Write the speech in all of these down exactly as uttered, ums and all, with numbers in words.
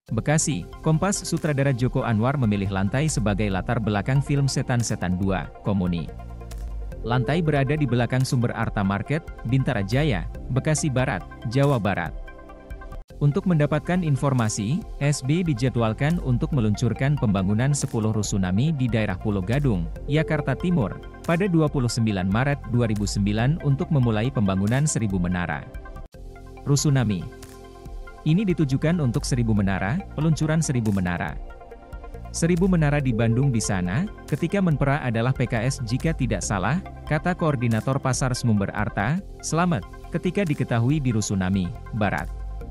Bekasi, Kompas sutradara Joko Anwar memilih lantai sebagai latar belakang film Setan-Setan dua, Komuni. Lantai berada di belakang Sumber Arta Market, Bintara Jaya, Bekasi Barat, Jawa Barat. Untuk mendapatkan informasi, S B dijadwalkan untuk meluncurkan pembangunan sepuluh rusunami di daerah Pulau Gadung, Jakarta Timur, pada dua puluh sembilan Maret dua ribu sembilan untuk memulai pembangunan seribu menara. Rusunami ini ditujukan untuk seribu menara, peluncuran seribu menara. Seribu menara di Bandung di sana, ketika Menpora adalah P K S jika tidak salah, kata Koordinator Pasar Sumber Arta, Selamat, ketika diketahui di Rusunami, Barat.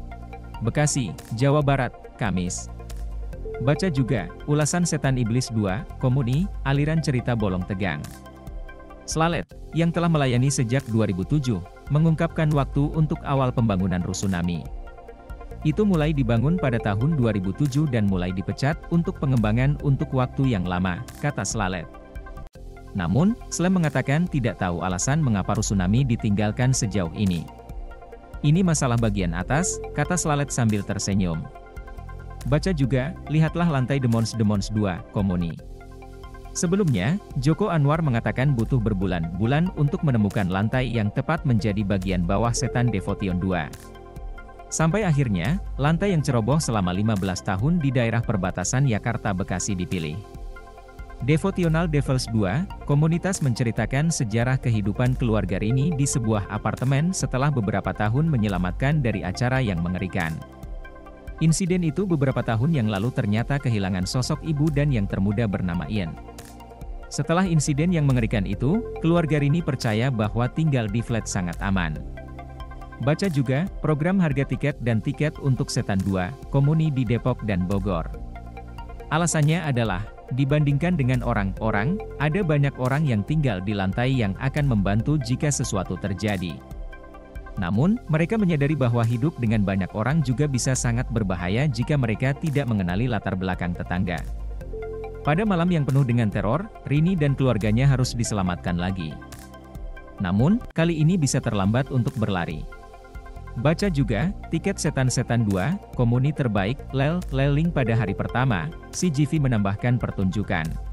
Bekasi, Jawa Barat, Kamis. Baca juga, ulasan Setan Iblis dua, Komuni, aliran cerita bolong tegang. Slalet, yang telah melayani sejak dua ribu tujuh, mengungkapkan waktu untuk awal pembangunan Rusunami. Itu mulai dibangun pada tahun dua ribu tujuh dan mulai dipecat untuk pengembangan untuk waktu yang lama, kata Slalet. Namun, Slem mengatakan tidak tahu alasan mengapa Rusunami ditinggalkan sejauh ini. Ini masalah bagian atas, kata Slalet sambil tersenyum. Baca juga, lihatlah lantai Demons Demons dua, Komuni. Sebelumnya, Joko Anwar mengatakan butuh berbulan-bulan untuk menemukan lantai yang tepat menjadi bagian bawah Setan Devotion dua. Sampai akhirnya, lantai yang ceroboh selama lima belas tahun di daerah perbatasan Jakarta-Bekasi dipilih. Devotional Devils dua, komunitas menceritakan sejarah kehidupan keluarga Rini di sebuah apartemen setelah beberapa tahun menyelamatkan dari acara yang mengerikan. Insiden itu beberapa tahun yang lalu ternyata kehilangan sosok ibu dan yang termuda bernama Ian. Setelah insiden yang mengerikan itu, keluarga Rini percaya bahwa tinggal di flat sangat aman. Baca juga, program harga tiket dan tiket untuk Setan dua, Komuni di Depok dan Bogor. Alasannya adalah, dibandingkan dengan orang-orang, ada banyak orang yang tinggal di lantai yang akan membantu jika sesuatu terjadi. Namun, mereka menyadari bahwa hidup dengan banyak orang juga bisa sangat berbahaya jika mereka tidak mengenali latar belakang tetangga. Pada malam yang penuh dengan teror, Rini dan keluarganya harus diselamatkan lagi. Namun, kali ini bisa terlambat untuk berlari. Baca juga, tiket Setan-Setan dua, Komuni terbaik, Lel, Leling pada hari pertama, C G V menambahkan pertunjukan.